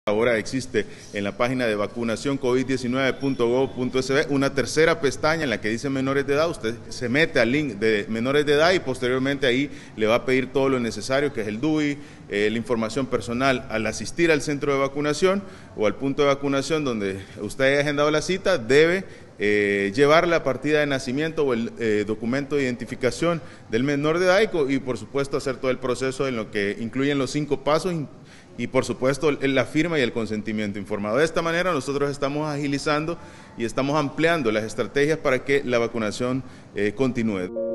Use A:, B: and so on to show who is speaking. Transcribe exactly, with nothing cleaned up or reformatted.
A: Ahora existe en la página de vacunación covid diecinueve punto gov punto es be una tercera pestaña en la que dice menores de edad. Usted se mete al link de menores de edad y posteriormente ahí le va a pedir todo lo necesario, que es el D U I, eh, la información personal al asistir al centro de vacunación o al punto de vacunación donde usted haya agendado la cita. Debe eh, llevar la partida de nacimiento o el eh, documento de identificación del menor de edad y, y por supuesto hacer todo el proceso en lo que incluyen los cinco pasos y por supuesto la firma y el consentimiento informado. De esta manera nosotros estamos agilizando y estamos ampliando las estrategias para que la vacunación eh, continúe.